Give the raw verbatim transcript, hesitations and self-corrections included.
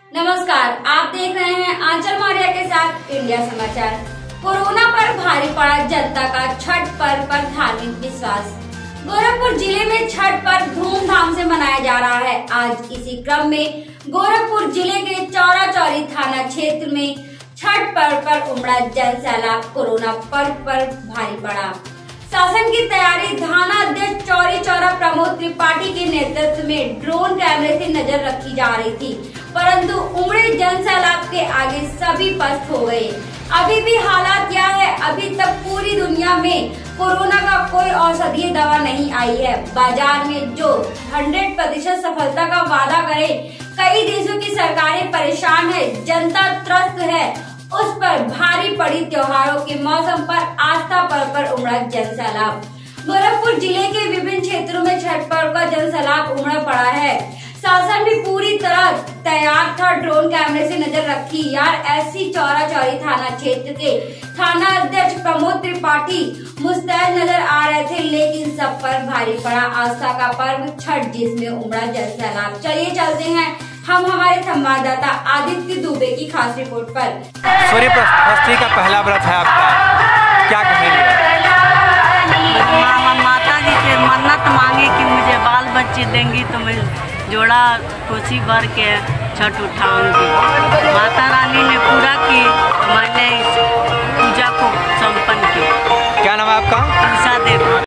नमस्कार, आप देख रहे हैं आंचल मौर्य के साथ इंडिया समाचार। कोरोना पर भारी पड़ा जनता का छठ पर्व पर धार्मिक विश्वास। गोरखपुर जिले में छठ पर्व धूमधाम से मनाया जा रहा है। आज इसी क्रम में गोरखपुर जिले के चौरा चौरी थाना क्षेत्र में छठ पर्व पर उमड़ा जन सैलाब कोरोना पर्व पर भारी पड़ा। शासन की तैयारी थाना अध्यक्ष चौरी चौरा प्रमोद त्रिपाठी के नेतृत्व में ड्रोन कैमरे से नजर रखी जा रही थी, परंतु उमड़े जन सैलाब के आगे सभी पस्त हो गए। अभी भी हालात यह है, अभी तक पूरी दुनिया में कोरोना का कोई औषधीय दवा नहीं आई है। बाजार में जो सौ प्रतिशत सफलता का वादा करे, कई देशों की सरकारें परेशान है, जनता त्रस्त है, उस पर भारी पड़ी त्योहारों के मौसम पर आस्था पर्व पर उमड़ा जन सैलाब। गोरखपुर जिले के विभिन्न क्षेत्रों में छठ पर्व का जन सैलाब उमड़ पड़ा है। शासन भी पूरी तरह तैयार था, ड्रोन कैमरे से नजर रखी। यार ऐसी चौरा चौरी थाना क्षेत्र के थाना अध्यक्ष प्रमोद त्रिपाठी मुस्तैद नजर आ रहे थे, लेकिन सब पर भारी पड़ा आस्था का पर्व छठ, जिसमें उमड़ा जन सैलाब। चलिए चलते हैं हम हमारे संवाददाता आदित्य दुबे की खास रिपोर्ट पर। सूर्य षष्ठी का पहला व्रत है आपका, क्या कहेंगे? मा, माता जी से मन्नत मांगी कि मुझे बाल बच्चे देंगी तो मैं जोड़ा कोसी भर के छठ उठाऊंगी। माता रानी ने पूरा की, मैंने इस पूजा को संपन्न किया। क्या नाम है आपका? देव।